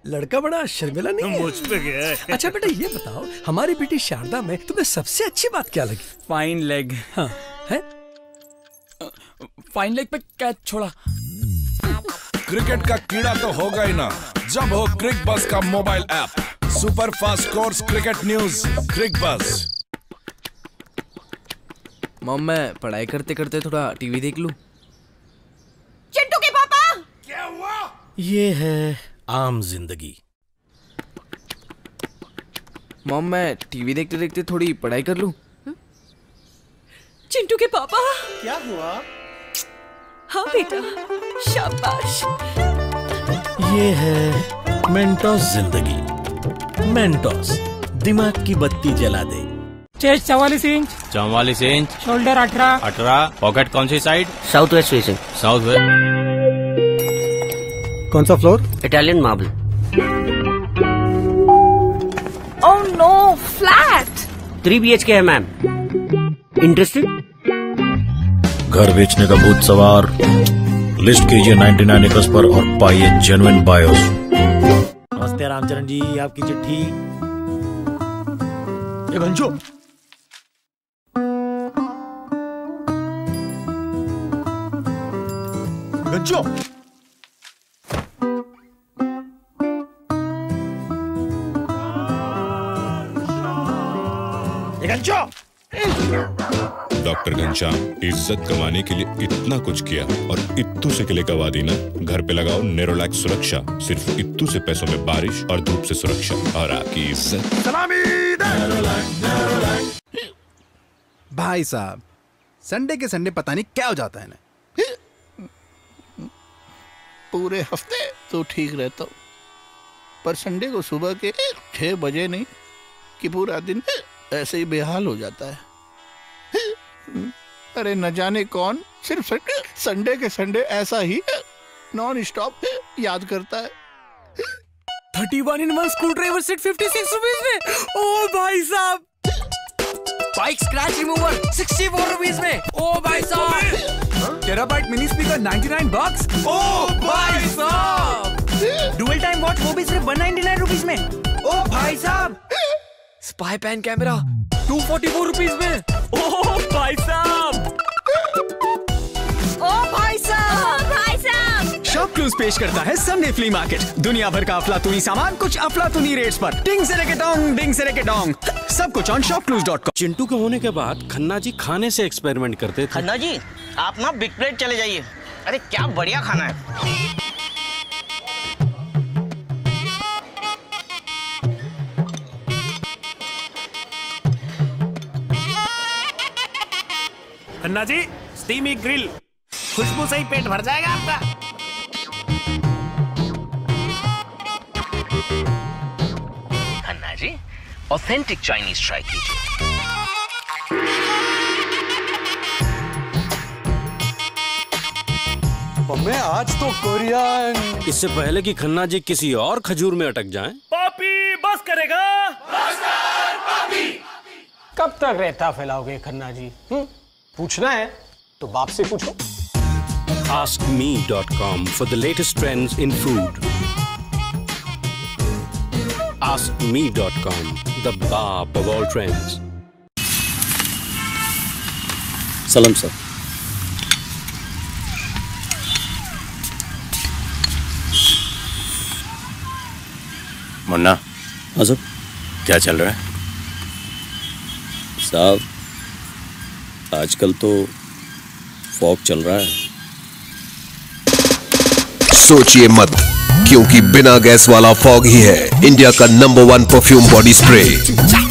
लड़का बड़ा शर्मिला नहीं है? मुझ पे गया। अच्छा बेटा ये बताओ, हमारी बेटी शारदा में तुम्हें सबसे अच्छी बात क्या लगी? Fine leg. हाँ है? फाइन लेग पे कैच छोड़ा। क्रिकेट का कीड़ा तो होगा ही ना जब हो क्रिक बस का mobile app. Super fast scores cricket news Cricbuzz. Mom मैं पढ़ाई करते करते थोड़ा टीवी देख लूं? चिंटू के पापा! क्या हुआ? ये है आम जिंदगी। मॉम मैं टीवी देखते देखते थोड़ी पढ़ाई कर लूं? चिंटू के पापा! क्या हुआ? हाँ बेटा, शाबाश। ये है मेंटोस जिंदगी। मेंटोस दिमाग की बत्ती जला दे। Chest 44 inch, 44 inch, shoulder 18, pocket कौन सी side? South west facing. South west. कौन सा floor? Italian marble. Oh no, flat. 3 BHK है मैम। इंटरेस्टेड? घर बेचने का भूत सवार। लिस्ट कीजिए 99 एकर्स पर और पाइए जेन्युइन बायोस। नमस्ते रामचरण जी, आपकी चिट्ठी। ये घंचो। घंचो। ये घंचो। डॉक्टर घनश्याम इज्जत कमाने के लिए इतना कुछ किया और इत्तू से के लिए गवा दी ना। घर पे लगाओ नेरोलैक सुरक्षा। सिर्फ इत्तू से पैसों में बारिश और धूप से सुरक्षा और आपकी इज्जत। सलामी भाई साहब, संडे के संडे पता नहीं क्या हो जाता है ना। पूरे हफ्ते तो ठीक रहता हूँ, पर संडे को सुबह के 6 बजे नहीं कि पूरा दिन ऐसे ही बेहाल हो जाता है। अरे न जाने कौन सिर्फ संडे के संडे ऐसा ही नॉन स्टॉप याद करता है। 31 in 1 screwdriver set 56 rupees में। ओ भाई साहब। बाइक स्क्रैच रिमूवर 64 रुपीज में। ओ भाई साहब। Terabyte mini speaker 99 bucks। ओ भाई साहब। डुअल टाइम वॉच वो भी सिर्फ 199 रुपीज में। ओ भाई साहब। स्पाई पैन कैमरा 244 रुपीज में। ओ भाई साहब। ओ भाई साहब! ओ भाई साहब! शॉप क्लूज पेश करता है संडे फ्ली मार्केट। दुनिया भर का अफलातूनी सामान कुछ अफलातूनी रेट्स पर। टिंग से लेके डोंग, डिंग से लेके डोंग, सब कुछ ऑन shopclues.com। चिंटू के होने के बाद खन्ना जी खाने से एक्सपेरिमेंट करते थे। खन्ना जी, आप ना बिग प्लेट चले जाइए। अरे क्या बढ़िया खाना है। खन्ना जी, स्टीमी ग्रिल, खुशबू से ही पेट भर जाएगा आपका। Khanna ji, authentic Chinese try कीजिए। मम्मी आज तो कोरियन। इससे पहले कि खन्ना जी किसी और खजूर में अटक जाएं। पापी बस करेगा। कब तक रहता फैलाओगे खन्ना जी? पूछना है तो बाप से पूछो। AskMe.com for the latest trends in food. AskMe.com, the Baap of all trends. सलाम सर। मुन्ना। हाँ सर। क्या चल रहा है? साहब आजकल तो फॉग चल रहा है। सोचिए मत, क्योंकि बिना गैस वाला फॉग ही है इंडिया का नंबर 1 परफ्यूम बॉडी स्प्रे।